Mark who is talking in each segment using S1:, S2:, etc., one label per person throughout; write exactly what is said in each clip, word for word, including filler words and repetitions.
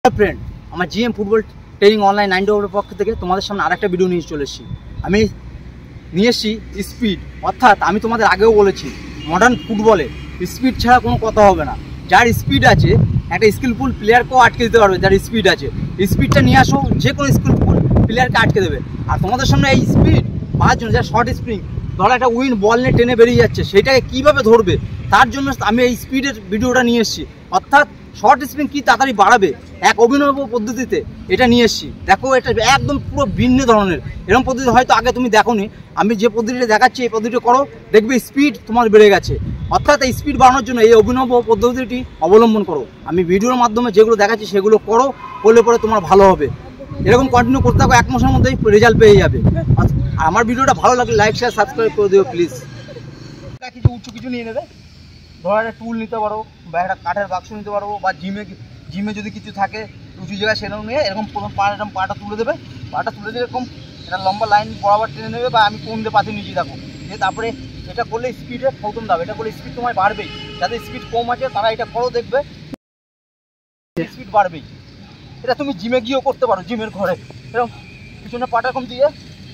S1: Friend, আমার GM football training online nine ডবলের পক্ষ থেকে তোমাদের সামনে আরেকটা ভিডিও নিয়ে চলে এসেছি। আমি নিয়ে এসেছি স্পিড, অর্থাৎ আমি তোমাদের আগেও বলেছি মডার্ন ফুটবলে স্পিড ছাড়া কোনো কথা হবে না। যার স্পিড আছে একটা স্কিলফুল প্লেয়ারকেও আটকে দিতে পারবে, যার স্পিড আছে স্পিডটা নিয়ে আসো, যে কোনো স্কিলফুল প্লেয়ারকে আটকে দেবে। আর তোমাদের সামনে এই স্পিড পাওয়ার জন্য যার শর্ট স্প্রিং, ধরো একটা উইন বল নিয়ে টেনে বেরিয়ে যাচ্ছে, সেটাকে কীভাবে ধরবে তার জন্য আমি এই স্পিডের ভিডিওটা নিয়ে এসেছি। অর্থাৎ শর্ট স্প্রিং কী তাড়াতাড়ি বাড়াবে এক অভিনব পদ্ধতিতে এটা নিয়ে এসেছি। দেখো এটা একদম পুরো ভিন্ন ধরনের, এরকম পদ্ধতি হয়তো আগে তুমি দেখোনি। আমি যে পদ্ধতিটা দেখাচ্ছি এই পদ্ধতিটা করো, দেখবে স্পিড তোমার বেড়ে গেছে। অর্থাৎ এই স্পিড বাড়ানোর জন্য এই অভিনব পদ্ধতিটি অবলম্বন করো। আমি ভিডিওর মাধ্যমে যেগুলো দেখাচ্ছি সেগুলো করো, করলে পরে তোমার ভালো হবে। এরকম কন্টিনিউ করতে থাকো, এক মাসের মধ্যেই রেজাল্ট পেয়ে যাবে। আর আমার ভিডিওটা ভালো লাগলে লাইক শেয়ার সাবস্ক্রাইব করে দিও প্লিজ। কিছু উঁচু কিছু নিয়ে নেবে, ধরো একটা টুল নিতে পারো বা একটা কাঠের বাক্স নিতে পারো, বা জিমে জিমে যদি কিছু থাকে উঁচু জায়গায় সেটাও নিয়ে এরকম প্রথম পা এরকম পাটা তুলে দেবে। পাটা তুলে দিয়ে এরকম একটা লম্বা লাইন বরাবর টেনে নেবে, বা আমি কোন দিয়ে পাতে নিচে দেখো যে, তারপরে এটা করলে স্পিডে প্রথম দাও, এটা করলে স্পিড তোমার বাড়বেই। যাদের স্পিড কম আছে তারা এটা করো, দেখবে স্পিড বাড়বেই। এটা তুমি জিমে গিয়েও করতে পারো, জিমের ঘরে এরকম পিছনে পাটা এরকম দিয়ে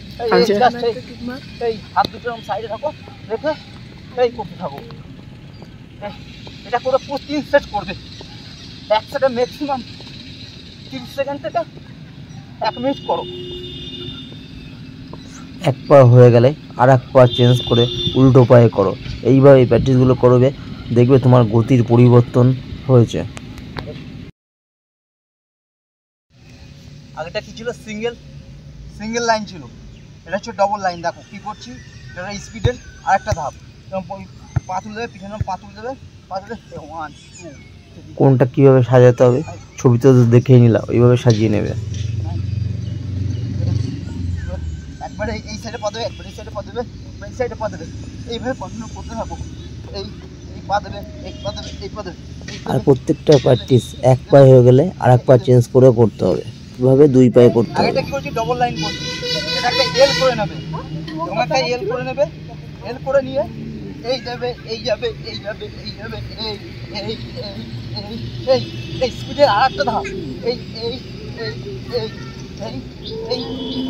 S1: এই হাত দুটো এরকম সাইডে থাকো, রেখে এই করতে থাকো। এটা করে পুরো তিন সেট করবে, এক সেটে ম্যাক্সিমাম তিরিশ সেকেন্ড থেকে এক মিনিট করো।
S2: এক পা হয়ে গেলে আর এক পা চেঞ্জ করে উল্টো পায়ে করো। এইভাবে এই প্র্যাকটিসগুলো করবে, দেখবে তোমার গতির পরিবর্তন হয়েছে।
S1: আগেটা কি ছিল? সিঙ্গেল সিঙ্গেল লাইন ছিল, এটা হচ্ছে ডবল লাইন। দেখো কী করছি, এটা স্পিডের আরেকটা ধাপ। পা তুলে দেবে, পিছনে পা তুলে দেবে, পা তুলে ওয়ান টু।
S2: কোনটা কীভাবে সাজাতে হবে ছবিতে তো দেখেই নিলাম, ওইভাবে সাজিয়ে নেবে।
S1: একবারে এই সাইডে পা দেবে, একবার এই সাইডে পা দেবে, এই সাইডে পা দেবে, এইভাবে কন্টিনিউ করতে থাকো। এই এই পা দেবে, এই পা দেবে, এই পা দেবে।
S2: আর প্রত্যেকটা প্র্যাকটিস এক পায়ে হয়ে গেলে আর এক পা চেঞ্জ করে করতে হবে, এভাবে দুই পায়ে করতে হবে।
S1: এটা কি করছি, ডবল লাইন করছি। এটা একটা এল করে নেবে, তোমার একটা এল করে নেবে, এল করে নিয়ে এই যাবে, এই যাবে, এই যাবে, এই যাবে, এই এই এই এই এই স্পিডের আর একটা ধাপ। এই এই এই এই এই এই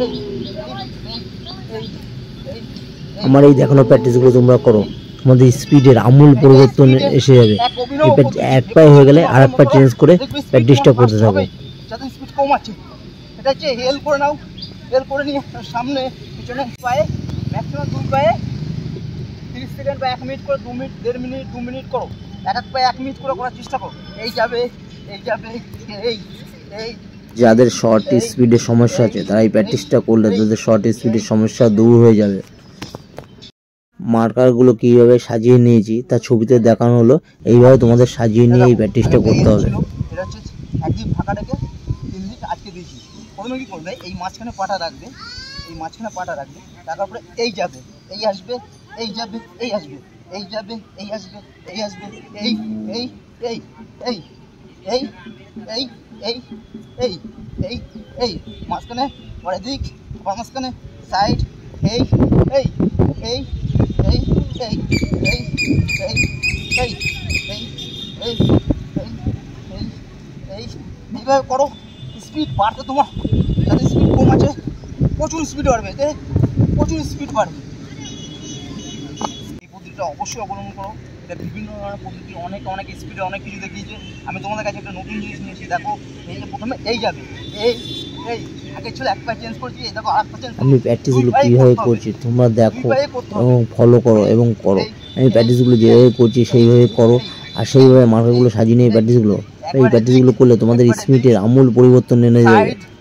S1: এই
S2: আমার এই দেখানো প্র্যাকটিসগুলো তোমরা করো, তোমাদের স্পিডের আমূল পরিবর্তন এসে যাবে। এক পায়ে হয়ে গেলে আর এক পা চেঞ্জ করে প্র্যাকটিসটা করতে থাকো।
S1: যাদের স্পিড কম আছে এটা হচ্ছে এল করে নাও, এল করে নিয়ে সামনে পিছনে পায়ে ম্যাক্সিমাম দুই পায়ে তিরিশ সেকেন্ড বা এক মিনিট করে, দু মিনিট দেড় মিনিট দু মিনিট করো। এক এক পায়ে এক মিনিট করে করার চেষ্টা করো। এই যাবে, এই যাবে, এই এই
S2: যাদের শর্ট স্পিডের সমস্যা আছে তারা এই প্র্যাকটিসটা করলে তাদের শর্ট স্পিডের সমস্যা দূর হয়ে যাবে। মার্কারগুলো কীভাবে সাজিয়ে নিয়েছি তা ছবিতে দেখানো হলো, এইভাবে তোমাদের সাজিয়ে নিয়ে এই প্র্যাকটিসটা করতে হবে।
S1: এটা হচ্ছে একদিক ফাঁকা রেখে তিন দিক আটকে দিয়েছি। প্রথমে কী করবে, এই মাঝখানে পাটা রাখবে, এই মাঝখানে পাটা রাখবে, তারপরে এই যাবে, এই আসবে, এই যাবে, এই আসবে, এই যাবে, এই আসবে, এই আসবে, এই এই এই এই এই এই এই এই এই এই মাঝখানে পরের দিক, আবার মাঝখানে সাইড, এই এই এই এই এই এই এই এই এই এই এই এই এইভাবে করো। স্পিড বাড়তে তোমার যাদের স্পিড কম আছে প্রচুর স্পিড বাড়বে, এতে প্রচুর স্পিড বাড়বে। এই পদ্ধতিটা অবশ্যই অবলম্বন করো। এটা বিভিন্ন ধরনের পদ্ধতি, অনেক অনেক স্পিডে অনেক কিছু দেখিয়েছে। আমি তোমাদের কাছে একটা নতুন জিনিস নিয়েছি। দেখো এই যে প্রথমে এই যাবে, এই এই আগে ছিল এক পা চেঞ্জ করছি, এই দেখো আর এক পা চেঞ্জ।
S2: আমি প্র্যাকটিসগুলো কীভাবে করছি তোমরা দেখো এবং ফলো করো এবং করো। আমি প্র্যাকটিসগুলো যেভাবে করছি সেইভাবে করো, আর সেইভাবে মার্কারগুলো সাজিয়ে নিয়ে প্র্যাকটিসগুলো এই প্র্যাকটিসগুলো করলে তোমাদের স্পিডের আমূল পরিবর্তন এনে যাবে।